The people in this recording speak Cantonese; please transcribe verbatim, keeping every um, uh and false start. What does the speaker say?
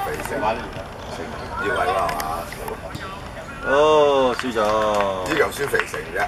肥城，城要位啦係嘛？ 哦，輸咗。 呢嚿先肥城啫。